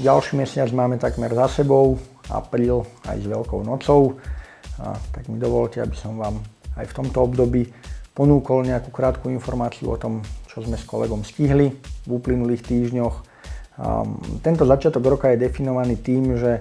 Ďalší mesiac máme takmer za sebou, apríl aj s Veľkou nocou. Tak mi dovolte, aby som vám aj v tomto období ponúkol nejakú krátku informáciu o tom, čo sme s kolegom stihli v uplynulých týždňoch. Tento začiatok roka je definovaný tým, že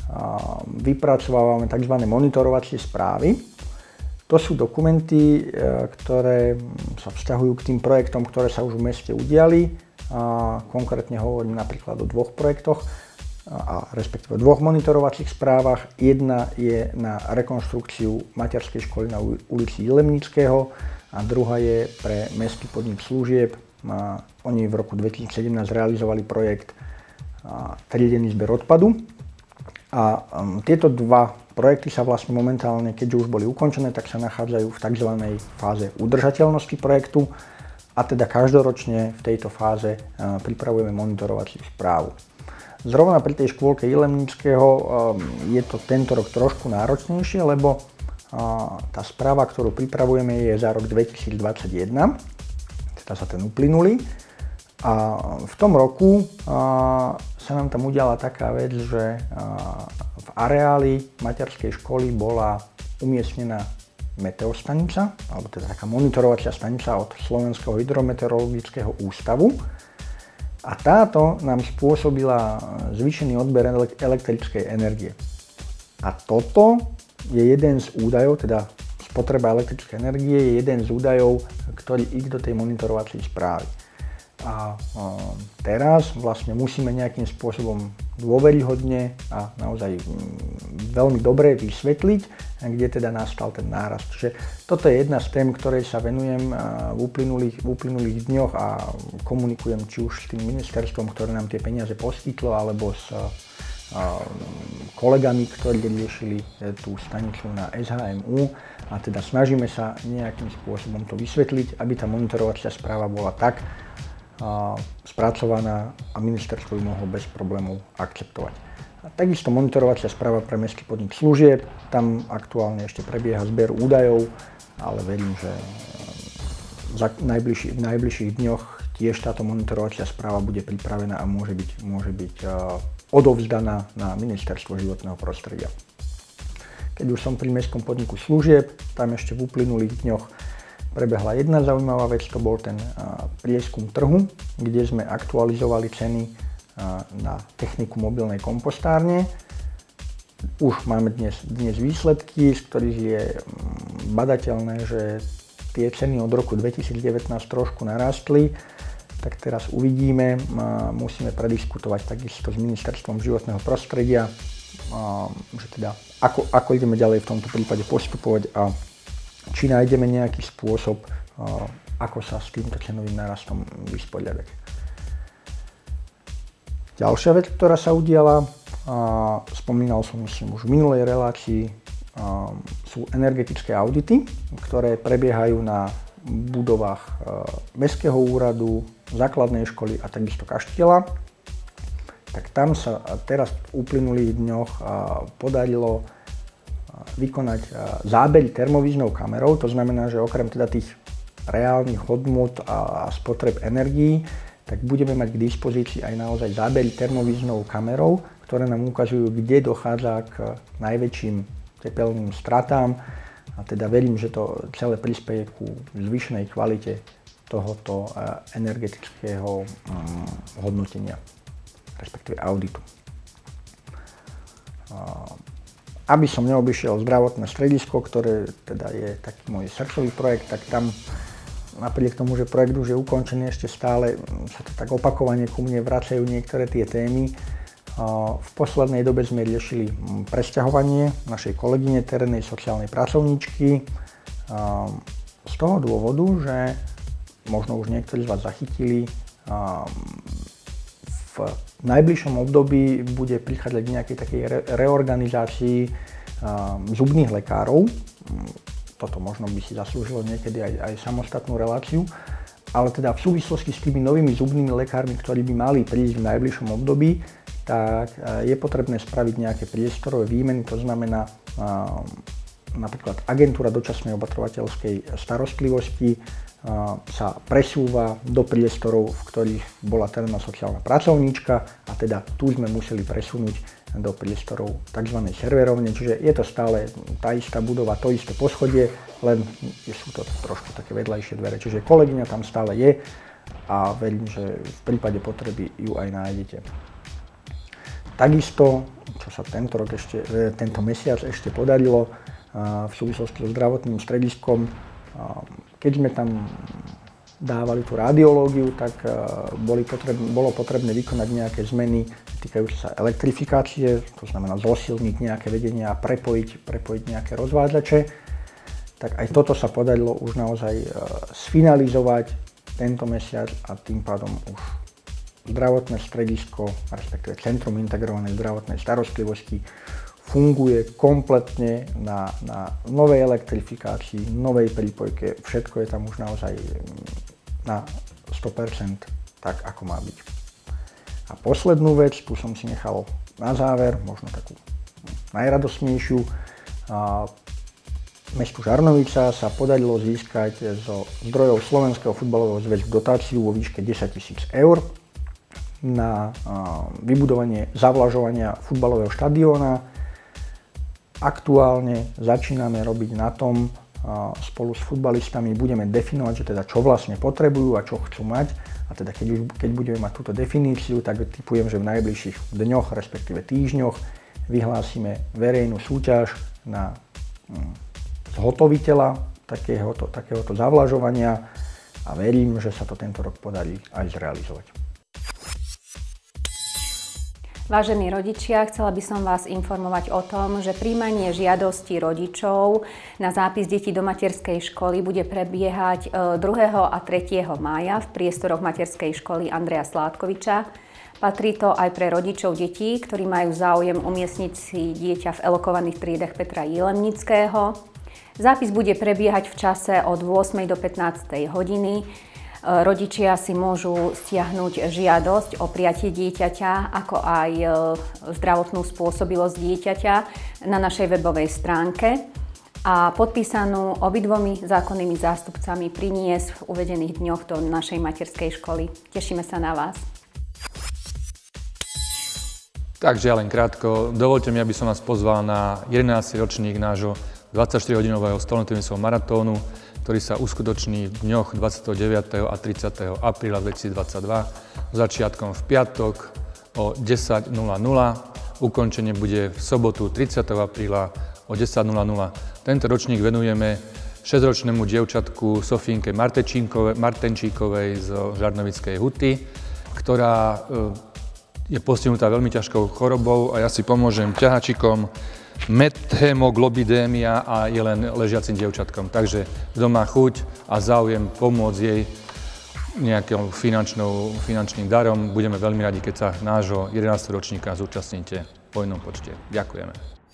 vypracovávame tzv. Monitorovacie správy. To sú dokumenty, ktoré sa vzťahujú k tým projektom, ktoré sa už v meste udiali. Konkrétne hovorím napríklad o dvoch projektoch, respektíve dvoch monitorovacích správach. Jedna je na rekonštrukciu materskej školy na ulici Jilemnického a druhá je pre mestský podnik služieb. Oni v roku 2017 realizovali projekt triedený zber odpadu. A tieto dva projekty sa vlastne momentálne, keďže už boli ukončené, tak sa nachádzajú v tzv. Fáze udržateľnosti projektu a teda každoročne v tejto fáze pripravujeme monitorovaciu správu. Zrovna pri tej škôlke Jilemnického je to tento rok trošku náročnejšie, lebo tá správa, ktorú pripravujeme, je za rok 2021, teda sa ten uplynulý. A v tom roku sa nám tam udiala taká vec, že v areáli materskej školy bola umiestnená meteostanica, alebo teda taká monitorovacia stanica od Slovenského hydrometeorologického ústavu. A táto nám spôsobila zvýšený odber elektrickej energie. A toto je jeden z údajov, teda spotreba elektrickej energie je jeden z údajov, ktorý ide do tej monitorovacej správy. A teraz vlastne musíme nejakým spôsobom dôveryhodne a naozaj veľmi dobre vysvetliť, kde teda nastal ten nárast. Čiže toto je jedna z tém, ktorej sa venujem v uplynulých dňoch a komunikujem či už s tým ministerstvom, ktoré nám tie peniaze poskytlo, alebo s kolegami, ktorí riešili tú stanicu na SHMU a teda snažíme sa nejakým spôsobom to vysvetliť, aby tá monitorovacia správa bola tak spracovaná a ministerstvo ju mohlo bez problémov akceptovať. A takisto monitorovacia správa pre mestský podnik služieb, tam aktuálne ešte prebieha zber údajov, ale verím, že v najbližších dňoch tiež táto monitorovacia správa bude pripravená a môže byť odovzdaná na ministerstvo životného prostredia. Keď už som pri mestskom podniku služieb, tam ešte v uplynulých dňoch prebehla jedna zaujímavá vec, to bol ten prieskum trhu, kde sme aktualizovali ceny na techniku mobilnej kompostárne. Už máme dnes výsledky, z ktorých je badateľné, že tie ceny od roku 2019 trošku narastli. Tak teraz uvidíme, musíme prediskutovať takisto s ministerstvom životného prostredia, že teda ako ideme ďalej v tomto prípade postupovať a či nájdeme nejaký spôsob, ako sa s týmto cenovým nárastom vysporiadať. Ďalšia vec, ktorá sa udiala, spomínal som myslím už v minulej relácii, sú energetické audity, ktoré prebiehajú na budovách Mestského úradu, základnej školy a takisto kaštieľa. Tak tam sa teraz v uplynulých dňoch podarilo vykonať zábery termovíznou kamerou, to znamená, že okrem teda tých reálnych hodnôt a spotreb energií, tak budeme mať k dispozícii aj naozaj zábery termovíznou kamerou, ktoré nám ukazujú, kde dochádza k najväčším tepelným stratám a teda verím, že to celé prispeje ku zvýšenej kvalite tohoto energetického hodnotenia, respektíve auditu. Aby som neobyšiel zdravotné stredisko, ktoré teda je taký môj srdcový projekt, tak tam napriek tomu, že projekt už je ukončený, ešte stále sa to tak opakovane ku mne vracajú niektoré tie témy. V poslednej dobe sme riešili presťahovanie našej kolegyne, terénnej sociálnej pracovníčky. Z toho dôvodu, že možno už niektorí z vás zachytili, v najbližšom období bude prichádzať k nejakej takej reorganizácii zubných lekárov. Toto možno by si zaslúžilo niekedy aj samostatnú reláciu. Ale teda v súvislosti s tými novými zubnými lekármi, ktorí by mali prísť v najbližšom období, tak je potrebné spraviť nejaké priestorové výmeny, to znamená napríklad agentúra dočasnej opatrovateľskej starostlivosti sa presúva do priestorov, v ktorých bola terénna sociálna pracovníčka a teda tu sme museli presunúť do priestorov tzv. Serverovne, čiže je to stále tá istá budova, to isté poschodie, len sú to trošku také vedľajšie dvere, čiže kolegyňa tam stále je a verím, že v prípade potreby ju aj nájdete. Takisto, čo sa tento mesiac ešte podarilo v súvislosti so zdravotným strediskom, keď sme tam dávali tú radiológiu, tak bolo potrebné vykonať nejaké zmeny týkajúce sa elektrifikácie, to znamená zosilniť nejaké vedenie a prepojiť nejaké rozvádzače. Tak aj toto sa podarilo už naozaj sfinalizovať tento mesiac a tým pádom už zdravotné stredisko, respektíve Centrum integrovanej zdravotnej starostlivosti funguje kompletne na novej elektrifikácii, novej prípojke. Všetko je tam už naozaj na 100% tak, ako má byť. A poslednú vec, tu som si nechal na záver, možno takú najradosnejšiu. Mestu Žarnovica sa podarilo získať zo zdrojov Slovenského futbalového zväzu dotáciu vo výške 10 000 eur na vybudovanie zavlažovania futbalového štadióna. Aktuálne začíname robiť na tom, spolu s futbalistami budeme definovať, že teda čo vlastne potrebujú a čo chcú mať. A teda keď budeme mať túto definíciu, tak tipujem, že v najbližších dňoch, respektíve týždňoch, vyhlásime verejnú súťaž na zhotoviteľa takéhoto zavlažovania a verím, že sa to tento rok podarí aj zrealizovať. Vážení rodičia, chcela by som vás informovať o tom, že prijímanie žiadostí rodičov na zápis detí do materskej školy bude prebiehať 2. a 3. mája v priestoroch materskej školy Andreja Sládkoviča. Patrí to aj pre rodičov detí, ktorí majú záujem umiestniť si dieťa v elokovaných triedach Petra Jilemnického. Zápis bude prebiehať v čase od 8. do 15. hodiny. Rodičia si môžu stiahnuť žiadosť o prijatie dieťaťa, ako aj zdravotnú spôsobilosť dieťaťa na našej webovej stránke a podpísanú obidvomi zákonnými zástupcami priniesť v uvedených dňoch do našej materskej školy. Tešíme sa na vás. Takže len krátko, dovoľte mi, aby som vás pozval na 11. ročník nášho 24-hodinového stolnotenisového maratónu, ktorý sa uskutoční v dňoch 29. a 30. apríla 2022, začiatkom v piatok o 10:00, ukončenie bude v sobotu 30. apríla o 10:00. Tento ročník venujeme 6-ročnému dievčatku Sofínke Martenčíkovej zo Žarnovickej Huty, ktorá je postihnutá veľmi ťažkou chorobou a ja si pomôžem ťahačikom, methemoglobidémia a je len ležiacim dievčatkom. Takže kto má chuť a záujem pomôcť jej nejakým finančným darom, budeme veľmi radi, keď sa nášho 11. ročníka zúčastníte v hojnom počte. Ďakujeme.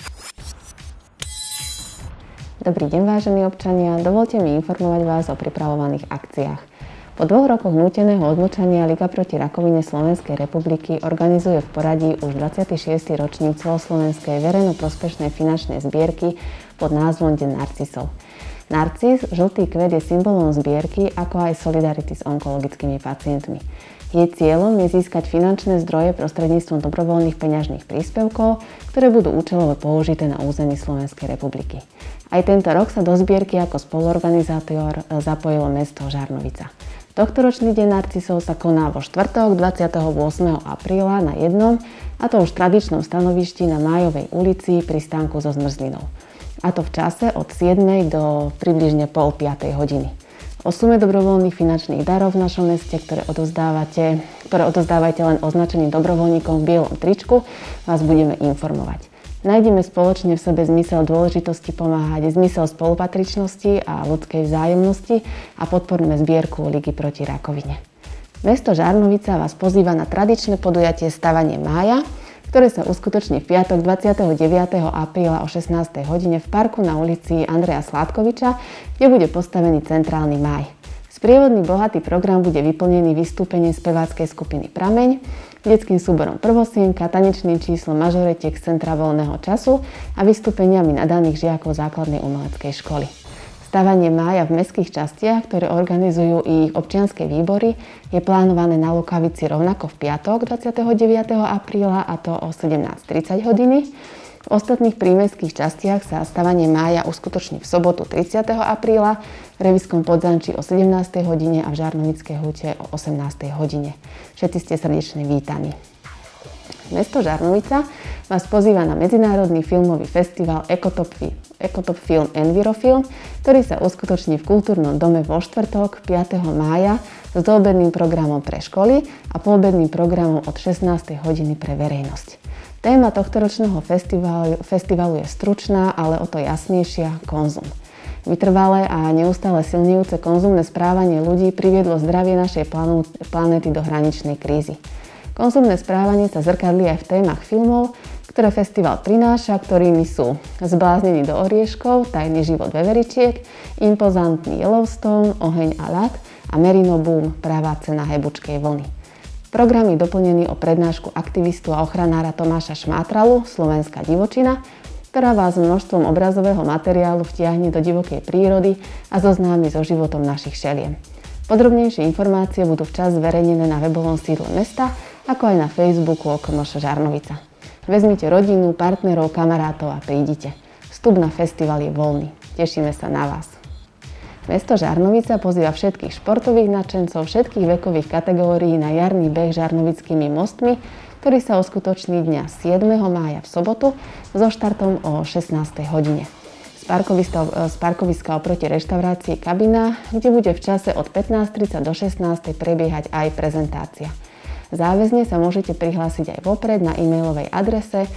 Dobrý deň, vážení občania. Dovoľte mi informovať vás o pripravovaných akciách. Po 2 rokoch núteného odmlčania Liga proti rakovine Slovenskej republiky organizuje v poradí už 26. ročník celoslovenskej verejnoprospešnej finančnej zbierky pod názvom Deň narcisov. Narcis, žltý kvet, je symbolom zbierky, ako aj solidarity s onkologickými pacientmi. Jej cieľom je získať finančné zdroje prostredníctvom dobrovoľných peňažných príspevkov, ktoré budú účelovo použité na území Slovenskej republiky. Aj tento rok sa do zbierky ako spoluorganizátor zapojilo mesto Žarnovica. Tohtoročný deň narcisov sa koná vo štvrtok 28. apríla na jednom, a to už tradičnom stanovišti na Májovej ulici pri stánku so zmrzlinou. A to v čase od 7. do približne 4:30 hodiny. O sume dobrovoľných finančných darov v našom meste, ktoré odozdávajte len označeným dobrovoľníkom v bielom tričku, vás budeme informovať. Nájdeme spoločne v sebe zmysel dôležitosti pomáhať, zmysel spolupatričnosti a ľudskej vzájomnosti a podporíme zbierku Ligy proti rakovine. Mesto Žarnovica vás pozýva na tradičné podujatie Stavanie mája, ktoré sa uskutoční v piatok 29. apríla o 16. hodine v parku na ulici Andreja Sládkoviča, kde bude postavený centrálny máj. Sprievodný bohatý program bude vyplnený vystúpením speváckej skupiny Prameň, detským súborom Prvosienka, tanečným číslom Mažoretiek z Centra voľného času a vystúpeniami nadaných žiakov základnej umeleckej školy. Stávanie mája v mestských častiach, ktoré organizujú ich občianske výbory, je plánované na Lukavici rovnako v piatok 29. apríla, a to o 17:30 hodiny. V ostatných prímestských častiach sa stávanie mája uskutoční v sobotu 30. apríla, v Revískom Podzančí o 17. hodine a v Žarnovickej Hute o 18. hodine. Všetci ste srdečne vítaní. Mesto Žarnovica vás pozýva na medzinárodný filmový festival Ekotop Film Envirofilm, ktorý sa uskutoční v Kultúrnom dome vo štvrtok 5. mája s doobedným programom pre školy a poobedným programom od 16. hodiny pre verejnosť. Téma tohtoročného festivalu je stručná, ale o to jasnejšia: konzum. Vytrvalé a neustále silnejúce konzumné správanie ľudí priviedlo zdravie našej planéty do hraničnej krízy. Konzumné správanie sa zrkadlí aj v témach filmov, ktoré festival prináša, ktorými sú Zbláznení do orieškov, Tajný život veveričiek, Impozantný Yellowstone, Oheň a ľad a Merino Boom, Pravá cena hebučkej vlny. Program je doplnený o prednášku aktivistu a ochranára Tomáša Šmátralu Slovenská divočina, ktorá vás množstvom obrazového materiálu vtiahne do divokej prírody a zoznámi so životom našich šeliem. Podrobnejšie informácie budú včas zverejnené na webovom sídle mesta, ako aj na Facebooku OKMŠ Žarnovica. Vezmite rodinu, partnerov, kamarátov a prídite. Vstup na festival je voľný. Tešíme sa na vás. Mesto Žarnovica pozýva všetkých športových nadšencov všetkých vekových kategórií na jarný beh Žarnovickými mostmi, ktorý sa uskutoční dňa 7. mája v sobotu so štartom o 16. hodine. Z parkoviska oproti reštaurácii Kabina, kde bude v čase od 15:30 do 16:00 prebiehať aj prezentácia. Záväzne sa môžete prihlásiť aj vopred na e-mailovej adrese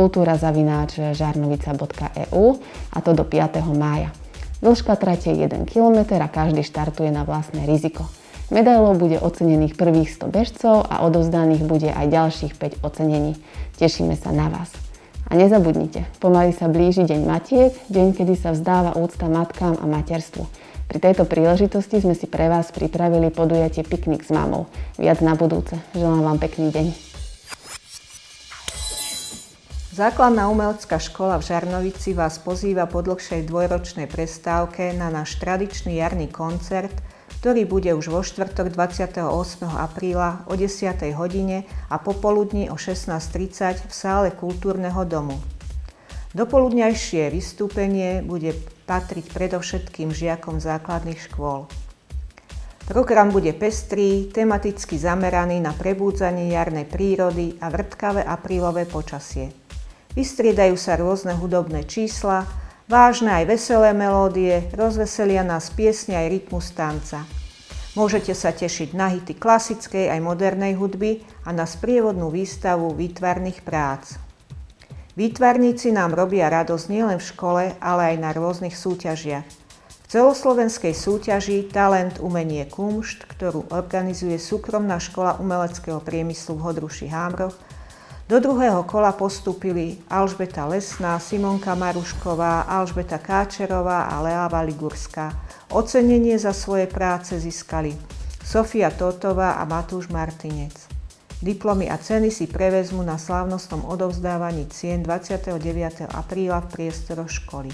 kultura@žarnovica.eu, a to do 5. mája. Dĺžka trate je 1 km a každý štartuje na vlastné riziko. Medailou bude ocenených prvých 100 bežcov a odovzdaných bude aj ďalších 5 ocenení. Tešíme sa na vás. A nezabudnite, pomaly sa blíži Deň matiek, deň, kedy sa vzdáva úcta matkám a materstvu. Pri tejto príležitosti sme si pre vás pripravili podujatie Piknik s mamou. Viac na budúce. Želám vám pekný deň. Základná umelecká škola v Žarnovici vás pozýva po dlhšej dvojročnej prestávke na náš tradičný jarný koncert, ktorý bude už vo štvrtok 28. apríla o 10. hodine a popoludní o 16:30 v sále Kultúrneho domu. Dopoludňajšie vystúpenie bude patriť predovšetkým žiakom základných škôl. Program bude pestrý, tematicky zameraný na prebúdzanie jarnej prírody a vrtkavé aprílové počasie. Vystriedajú sa rôzne hudobné čísla, vážne aj veselé melódie, rozveselia nás piesne aj rytmus tanca. Môžete sa tešiť na hity klasickej aj modernej hudby a na sprievodnú výstavu výtvarných prác. Výtvarníci nám robia radosť nielen v škole, ale aj na rôznych súťažiach. V celoslovenskej súťaži Talent, umenie, kumšt, ktorú organizuje súkromná škola umeleckého priemyslu v Hodruši-Hámroch, do druhého kola postúpili Alžbeta Lesná, Simonka Marušková, Alžbeta Káčerová a Leáva Ligurská. Ocenenie za svoje práce získali Sofia Totová a Matúš Martinec. Diplomy a ceny si prevezmú na slávnostnom odovzdávaní cien 29. apríla v priestoroch školy.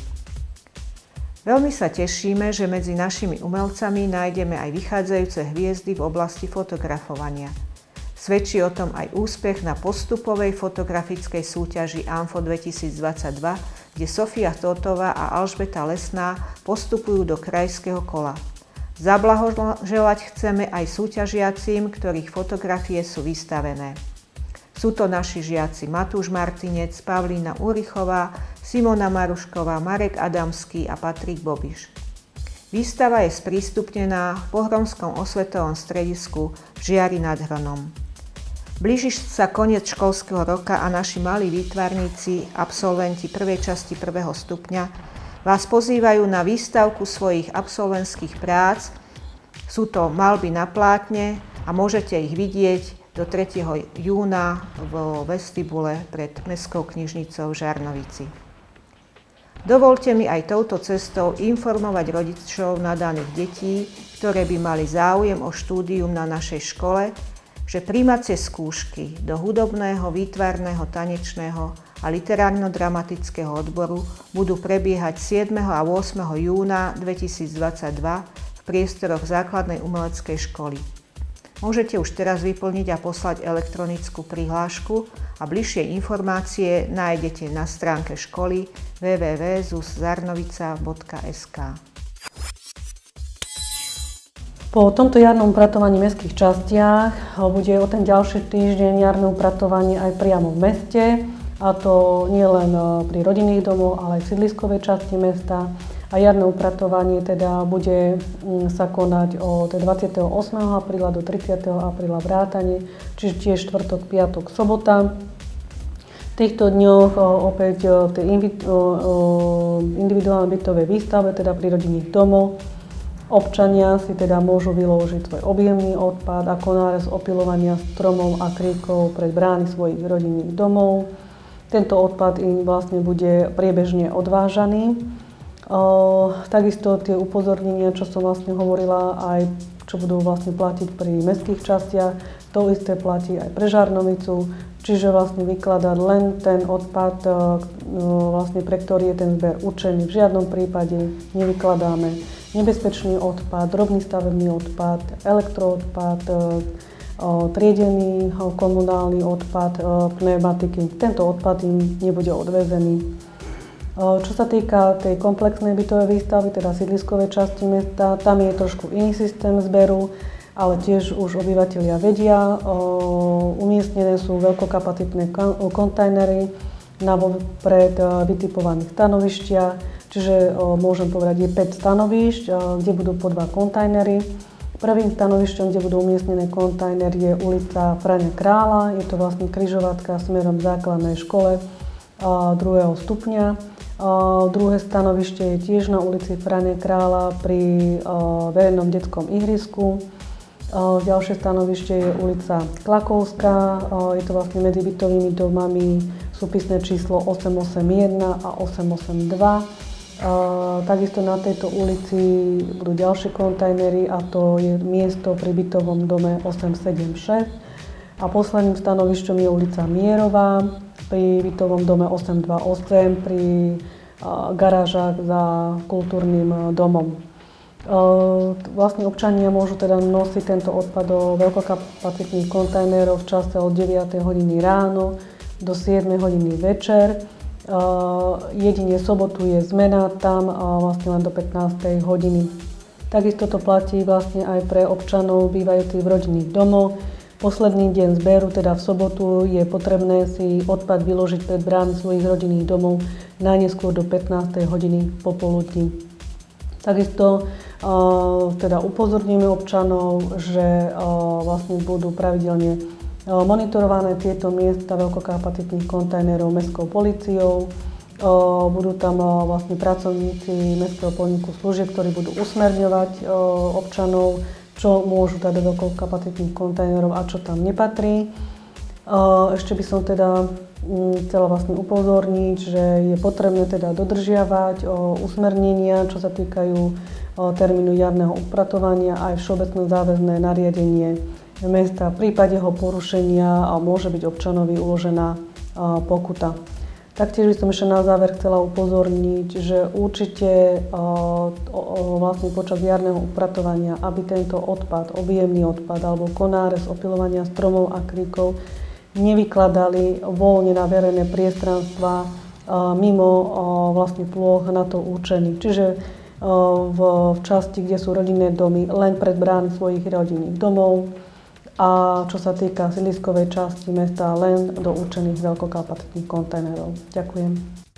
Veľmi sa tešíme, že medzi našimi umelcami nájdeme aj vychádzajúce hviezdy v oblasti fotografovania. Svedčí o tom aj úspech na postupovej fotografickej súťaži ANFO 2022, kde Sofia Totová a Alžbeta Lesná postupujú do krajského kola. Zablahoželať chceme aj súťažiacim, ktorých fotografie sú vystavené. Sú to naši žiaci Matúš Martinec, Pavlína Urichová, Simona Marušková, Marek Adamský a Patrik Bobiš. Výstava je sprístupnená v Pohromskom osvetovom stredisku v Žiari nad Hronom. Blíži sa koniec školského roka a naši malí výtvarníci, absolventi prvej časti 1. stupňa, vás pozývajú na výstavku svojich absolventských prác. Sú to maľby na plátne a môžete ich vidieť do 3. júna vo vestibule pred Mestskou knižnicou v Žarnovici. Dovoľte mi aj touto cestou informovať rodičov nadaných detí, ktoré by mali záujem o štúdium na našej škole, že prijímacie skúšky do hudobného, výtvarného, tanečného a literárno-dramatického odboru budú prebiehať 7. a 8. júna 2022 v priestoroch Základnej umeleckej školy. Môžete už teraz vyplniť a poslať elektronickú prihlášku a bližšie informácie nájdete na stránke školy www.zuszarnovica.sk. Po tomto jarnom upratovaní v mestských častiach bude o ten ďalší týždeň jarné upratovanie aj priamo v meste, a to nie len pri rodinných domoch, ale aj v sídliskovej časti mesta. A jarné upratovanie teda bude sa konať od 28. apríla do 30. apríla vrátane, čiže tiež štvrtok, piatok, sobota. V týchto dňoch opäť tie individuálne bytové výstave, teda pri rodinných domoch, občania si teda môžu vyložiť svoj objemný odpad ako nárez opilovania stromov a kríkov pred brány svojich rodinných domov. Tento odpad im vlastne bude priebežne odvážaný. Takisto tie upozornenia, čo som vlastne hovorila, aj čo budú vlastne platiť pri mestských častiach, to isté platí aj pre Žarnovicu, čiže vlastne vykladať len ten odpad, vlastne pre ktorý je ten zber určený. V žiadnom prípade nevykladáme nebezpečný odpad, drobný stavebný odpad, elektroodpad, triedený komunálny odpad, pneumatiky. Tento odpad im nebude odvezený. Čo sa týka tej komplexnej bytovej výstavy, teda sídliskovej časti mesta, tam je trošku iný systém zberu, ale tiež už obyvatelia vedia. Umiestnené sú veľkokapacitné kontajnery na vopred vytipovaných stanovištiach, čiže môžem povedať, je 5 stanovišť, kde budú po 2 kontajnery. Prvým stanovišťom, kde budú umiestnené kontajnery, je ulica Frania Krála. Je to vlastne križovatka smerom k základnej škole 2. stupňa. Druhé stanovište je tiež na ulici Frania Krála pri verejnom detskom ihrisku. Ďalšie stanovište je ulica Klakovská. Je to vlastne medzi bytovými domami, súpisné číslo 881 a 882. Takisto na tejto ulici budú ďalšie kontajnery a to je miesto pri bytovom dome 876. A posledným stanovišťom je ulica Mierová pri bytovom dome 828 pri garážach za kultúrnym domom. Vlastne občania môžu teda nosiť tento odpad do veľkokapacitných kontajnerov v čase od 9 hodiny ráno do 7 hodiny večer. Jedine sobotu je zmena tam vlastne len do 15 hodiny. Takisto to platí vlastne aj pre občanov bývajúcich v rodinných domoch. Posledný deň zberu, teda v sobotu, je potrebné si odpad vyložiť pred brány svojich rodinných domov najneskôr do 15 hodiny popoludní. Takisto teda upozorníme občanov, že vlastne budú pravidelne monitorované tieto miesta veľkokapacitných kontajnerov mestskou políciou. Budú tam vlastne pracovníci mestského podniku služieb, ktorí budú usmerňovať občanov, čo môžu dať do veľkokapacitných kontajnerov a čo tam nepatrí. Ešte by som teda chcela vlastne upozorniť, že je potrebné teda dodržiavať usmernenia, čo sa týkajú termínu jarného upratovania, aj všeobecné záväzné nariadenie mesta. V prípade jeho porušenia môže byť občanovi uložená pokuta. Taktiež by som ešte na záver chcela upozorniť, že určite vlastne počas jarného upratovania, aby tento odpad, objemný odpad alebo konárez opilovania stromov a kríkov nevykladali voľne na verejné priestranstva mimo vlastne plôch na to určených. Čiže v časti, kde sú rodinné domy, len pred brány svojich rodinných domov. A čo sa týka sídliskovej časti mesta, len do určených veľkokapacitných kontajnerov. Ďakujem.